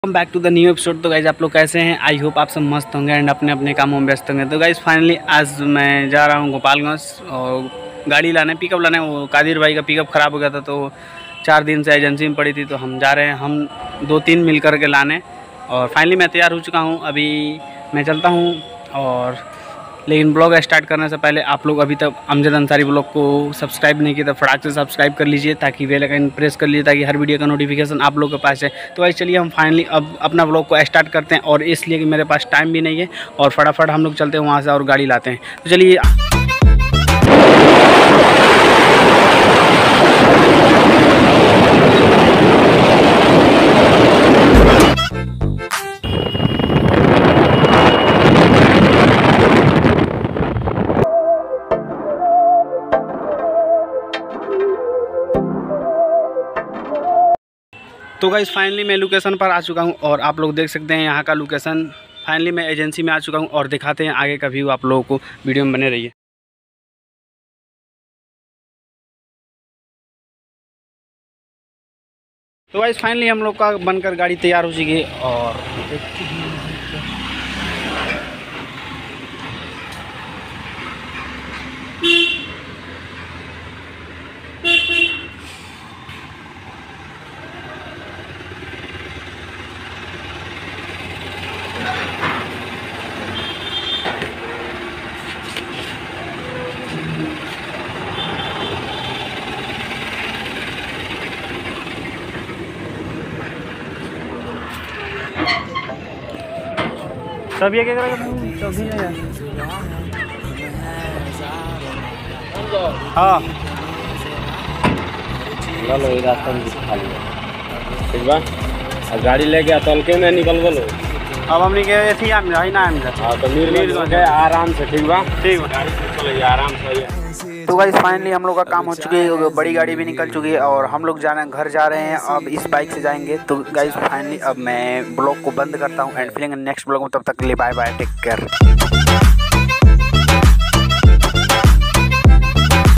Welcome back to the new episode. तो guys आप लोग कैसे हैं? आई होप आप सब मस्त होंगे एंड अपने अपने कामों में व्यस्त होंगे। तो गाइज फाइनली आज मैं जा रहा हूँ गोपालगंज और गाड़ी लाने, पिकअप लाने। वो कादिर भाई का पिकअप ख़राब हो गया था तो 4 दिन से एजेंसी में पड़ी थी, तो हम जा रहे हैं, हम 2-3 मिल कर के लाने। और फाइनली मैं तैयार हो चुका हूँ, अभी मैं चलता हूँ। और लेकिन ब्लॉग स्टार्ट करने से पहले आप लोग अभी तक अमजद अंसारी ब्लॉग को सब्सक्राइब नहीं किया तो फटाक से सब्सक्राइब कर लीजिए, ताकि बेल आइकन प्रेस कर लीजिए ताकि हर वीडियो का नोटिफिकेशन आप लोग के पास है। तो भाई चलिए हम फाइनली अब अपना ब्लॉग को स्टार्ट करते हैं, और इसलिए कि मेरे पास टाइम भी नहीं है और फटाफट हम लोग चलते हैं वहाँ से और गाड़ी लाते हैं। तो चलिए। तो गाइस फाइनली मैं लोकेशन पर आ चुका हूं और आप लोग देख सकते हैं यहां का लोकेशन। फाइनली मैं एजेंसी में आ चुका हूं और दिखाते हैं आगे का व्यू आप लोगों को। वीडियो में बने रहिए। तो गाइस फाइनली हम लोग का बनकर गाड़ी तैयार हो चुकी है और सब ये क्या करेगा? हाँ लो ये रास्ता में खा लिया, ठीक बा। अब गाड़ी लेके तलके में निकल बोलो। अब हमने के थी आम जाई ना आम जा। हाँ तो मीर गए आराम से, ठीक बा। ठीक बा, गाड़ी से चले आराम से। तो गाइस फाइनली हम लोग का काम हो चुकी है, बड़ी गाड़ी भी निकल चुकी है और हम लोग घर जा रहे हैं। अब इस बाइक से जाएंगे। तो गाइस फाइनली अब मैं ब्लॉग को बंद करता हूँ एंड फिर नेक्स्ट ब्लॉग में, तब तक के लिए बाय बाय, टेक केयर।